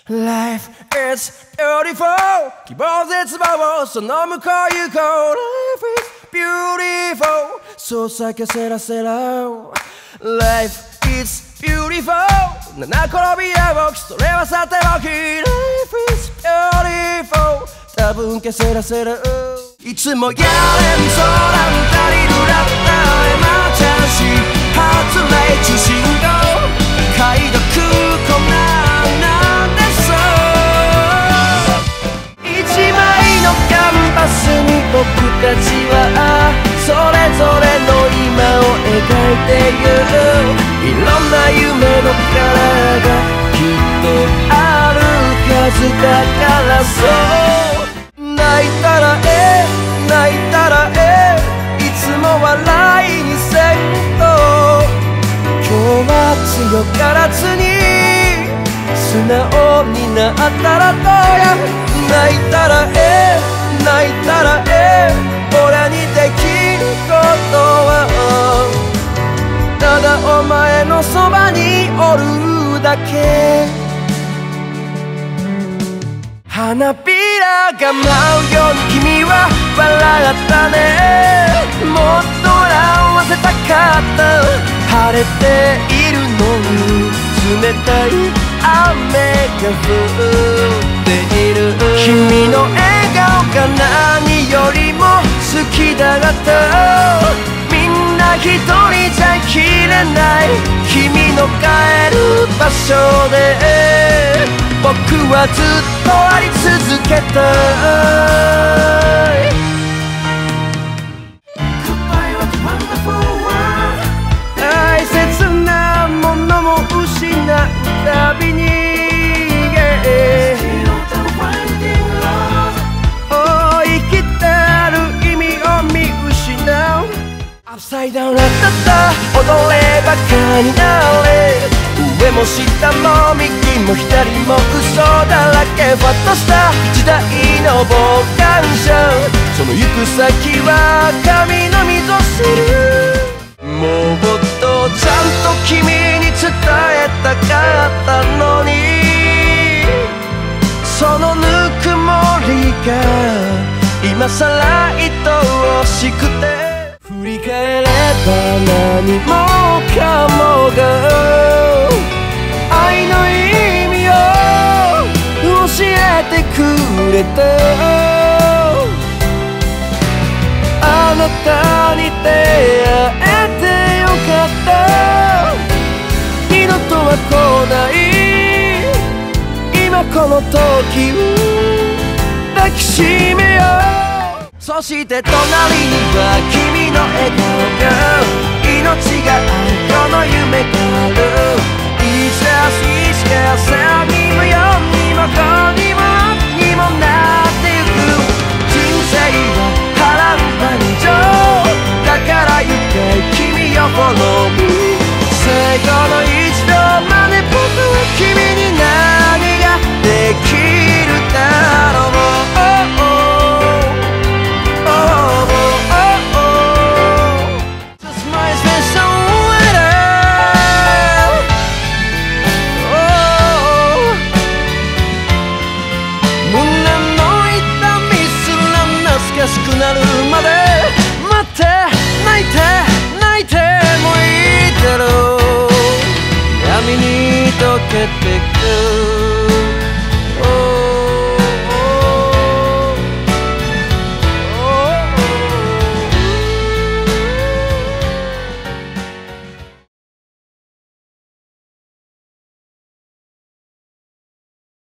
Life is beautiful 希望絶望その向こう行こう Life is beautiful そう叫せらせら Life is beautiful 七転び八起きそれはさておき Life is beautiful 多分けせらせらいつもやれんそらんたりるらったエマージェンシー発令中信号解読困難です一枚のキャンバスに僕たちはそれぞれの今を描いてゆいろんな夢の殻がきっとあるはずだからそう泣いたら泣いたらいつも笑いにせんと今日は強がらずに素直になったらどうや泣いたら泣いたら俺にできることはただお前のそばにおるだけ花びらが舞うように君は笑ったねもっと合わせたかった晴れているのに冷たい雨が降っている君の笑顔が何よりも好きだったみんな一人じゃきれない君の帰る場所で僕はずっとあり続けたい大切なものも失うたびに、oh、生きてる意味を見失う Upside down だった踊ればかになれ上も下も右も左も嘘だらけふわっとした時代の傍観者その行く先は神のみぞ知るもっとちゃんと君に伝えたかったのにそのぬくもりが今さら愛おしくて振り返れば何もかもが愛の意味を教えてくれたあなたに出会えてよかった二度とは来ない今この時を抱きしめようそして隣には君の笑顔が命があるこの夢がある It's just